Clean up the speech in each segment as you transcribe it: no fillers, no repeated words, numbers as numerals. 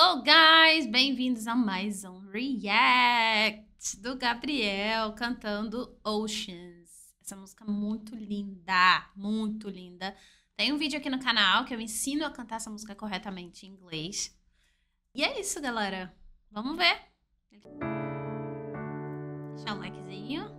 Hello, guys! Bem-vindos a mais um React do Gabriel cantando Oceans. Essa música é muito linda, muito linda. Tem um vídeo aqui no canal que eu ensino a cantar essa música corretamente em inglês. E é isso, galera. Vamos ver. Deixar um likezinho.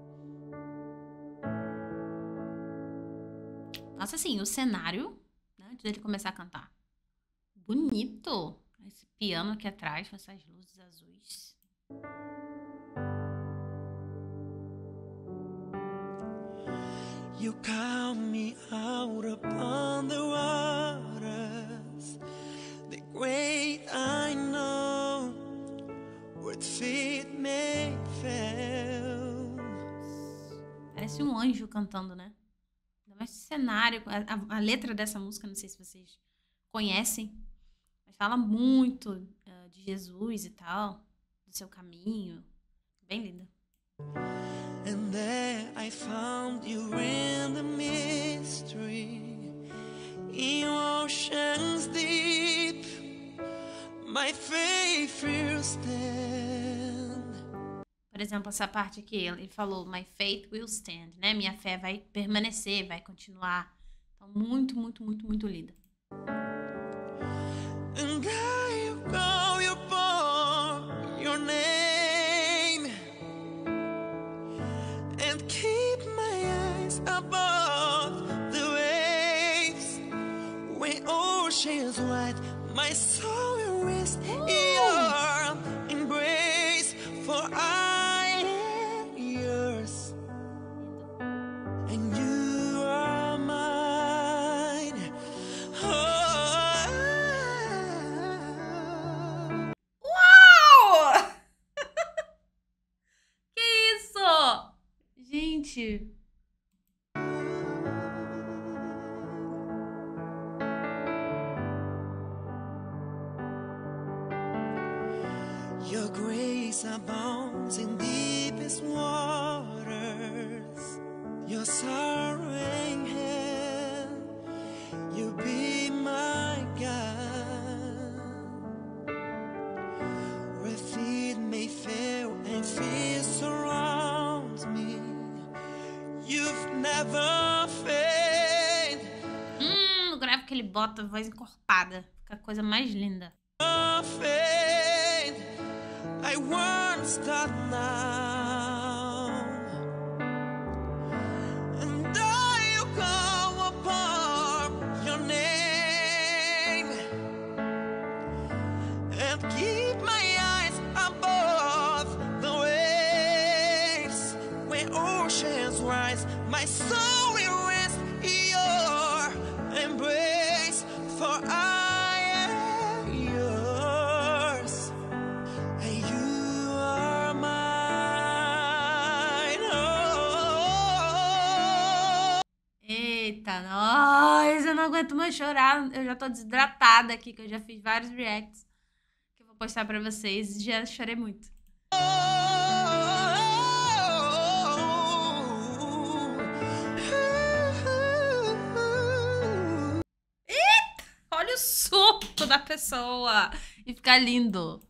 Nossa, assim, o cenário, né, antes dele começar a cantar. Bonito. Esse piano aqui atrás, com essas luzes azuis. You call me out upon the waters, the great I know, where feet may fail. Parece um anjo cantando, né? Ainda mais esse cenário, a letra dessa música, não sei se vocês conhecem, mas fala muito de Jesus e tal, do seu caminho. Bem linda. And there I found you in the mystery, in oceans deep, my faith will stand. Por exemplo, essa parte aqui, ele falou, my faith will stand, né? Minha fé vai permanecer, vai continuar. Então, muito, muito, muito, muito linda. And I call upon your name, and keep my eyes above the waves. When oceans wide, my soul will rest in your embrace. For I am yours, and you are mine. Uau! Que isso? Gente. Your grace abounds in deepest waters. Your sorrowing hand, you be my God. Where feet may fail and fear surrounds me, you've never failed. O grave que ele bota, voz encorpada. Fica a coisa mais linda. Faith, I won't stop now. And I will call upon your name, and keep my eyes above the waves. When oceans rise, my soul will rest in your embrace. For I am yours, and you are mine. Oh. Eita, nós! Eu não aguento mais chorar. Eu já tô desidratada aqui, que eu já fiz vários reacts que eu vou postar pra vocês e já chorei muito. Olha o surto da pessoa! E fica lindo.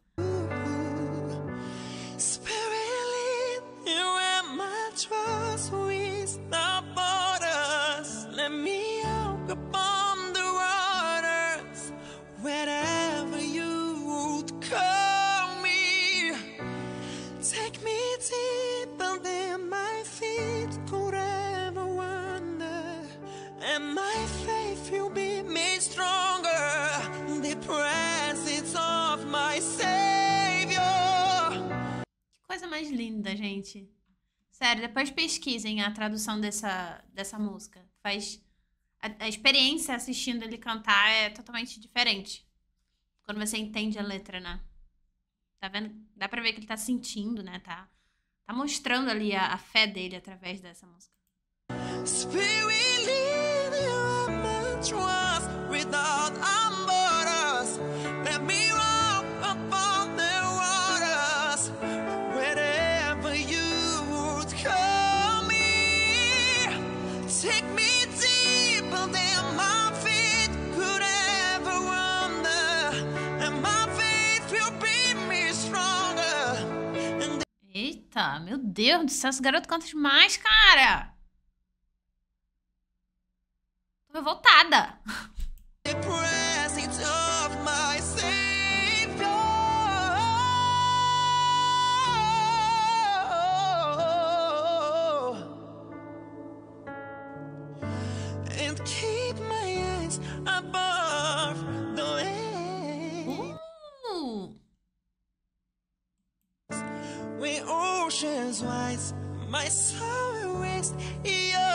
Spirit, you are my trust without borders. Let me walk upon the waters, wherever you would call me. Take me deeper than my feet could ever wander, and my faith will be made stronger in the presence of my Savior. Que coisa mais linda, gente. Sério, depois pesquisem a tradução dessa música. Faz a experiência assistindo ele cantar é totalmente diferente. Quando você entende a letra, né? Tá vendo? Dá pra ver que ele tá sentindo, né? Tá mostrando ali a fé dele através dessa música. Spirit, lead you my trust without borders. Let me walk upon the waters, wherever you would call me. Take me deeper than my feet could ever wander, and my faith canta. Meu Deus do céu, esse garoto canta demais, cara. Tô revoltada. The presence of my Savior, and keep my eyes above the waves. When oceans rise, my soul will rest.